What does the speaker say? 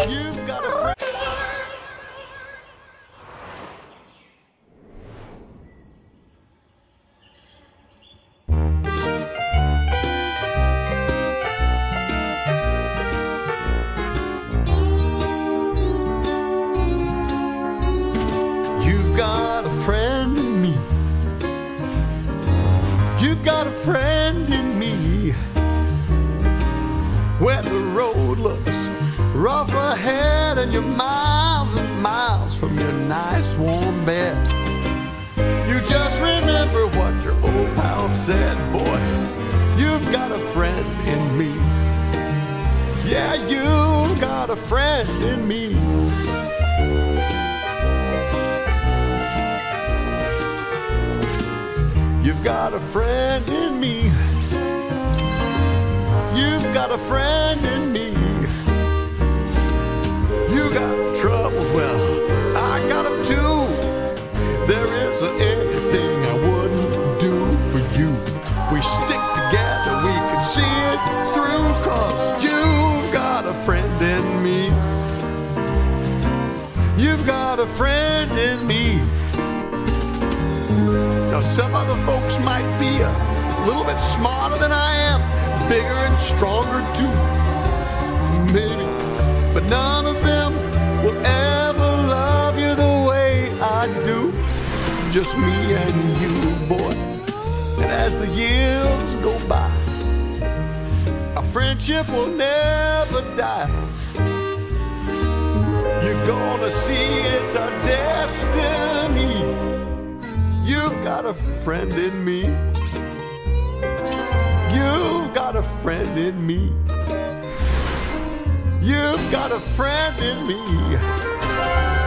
You've got a friend. You've got a friend in me. You've got a friend in me. When the road looks rough ahead and you're miles and miles from your nice warm bed, you just remember what your old pal said. Boy, you've got a friend in me. Yeah, you've got a friend in me. You've got a friend in me. You've got a friend in me. You got troubles, well, I got them too. There isn't anything I wouldn't do for you. If we stick together, we can see it through, 'cause you've got a friend in me. You've got a friend in me. Now, some other folks might be a little bit smarter than I am, bigger and stronger too, maybe, but none of them will ever love you the way I do. Just me and you, boy. And as the years go by, our friendship will never die. You're gonna see it's our destiny. You've got a friend in me. You've got a friend in me. You've got a friend in me.